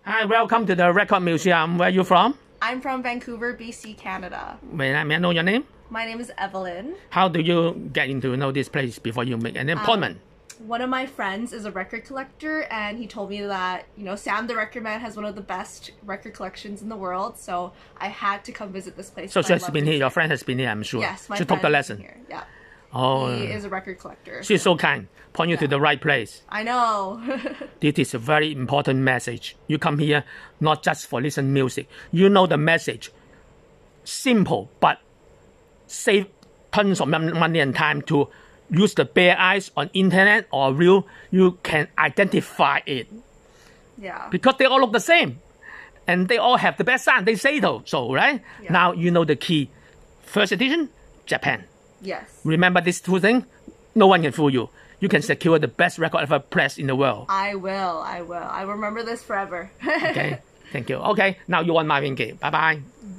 Hi, welcome to the Record Museum. Where are you from? I'm from Vancouver, BC, Canada. May I know your name? My name is Evelyn. How do you get into know this place before you make an appointment? One of my friends is a record collector, and he told me that, Sam the Record Man has one of the best record collections in the world, so I had to come visit this place. So she has been here, your friend has been here, I'm sure. Yes, my She friend took the has lesson. been here. Yeah. Oh. He is a record collector. She's so kind. Point you to the right place. I know. This is a very important message. You come here not just for listen music. You know the message. Simple, but save tons of money and time to use the bare eyes on internet or real. You can identify it. Yeah. Because they all look the same. And they all have the best sound. They say so, right? Yeah. Now you know the key. First edition, Japan. Yes. Remember these two things? No one can fool you. You can secure the best record ever pressed in the world. I will. I will remember this forever. Okay, thank you. Okay, now you want Marvin Gaye. Bye-bye.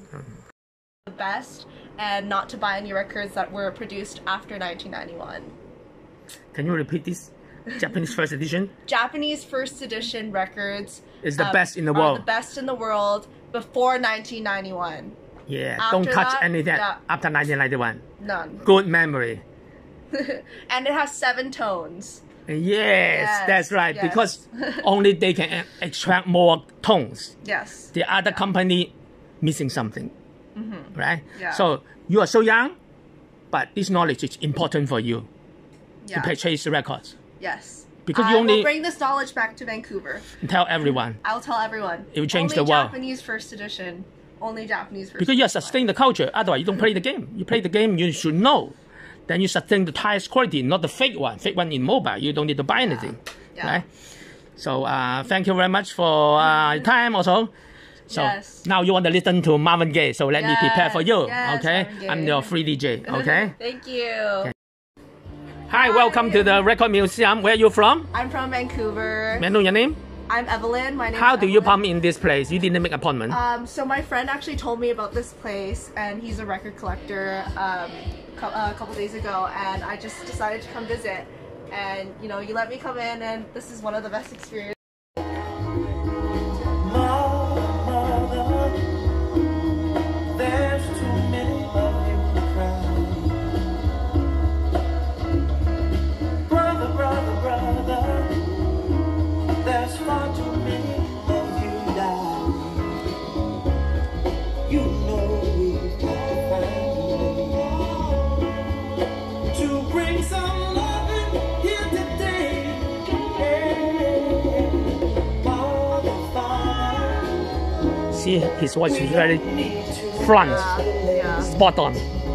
The best, and not to buy any records that were produced after 1991. Can you repeat this? Japanese first edition? Japanese first edition records is the best in the world. Are the best in the world before 1991. Yeah, After don't touch that, anything yeah. after 1991. None. Good memory. And it has 7 tones. Yes, that's right. Yes. Because only they can extract more tones. Yes. The other company missing something. Right? Yeah. So you are so young, but this knowledge is important for you to purchase the records. Yes. Because you only will bring this knowledge back to Vancouver. Tell everyone. I'll tell everyone. It will change only the world. Japanese first edition. Only Japanese first Because you sustain the culture. Otherwise, you don't play the game. You play the game, you should know. Then you sustain the highest quality, not the fake one. Fake one in mobile. You don't need to buy anything. Yeah. Right? So thank you very much for your time also. So now you want to listen to Marvin Gaye. So let me prepare for you. Yes, okay? I'm your free DJ. Okay? Thank you. Okay. Hi, welcome to the Record Museum. Where are you from? I'm from Vancouver. May I know your name? I'm Evelyn. My name How is do you Evelyn. come in this place? You didn't make an appointment. So my friend actually told me about this place, and he's a record collector a couple days ago, and I just decided to come visit. And you let me come in, and this is one of the best experiences. See, his voice is very front, spot on.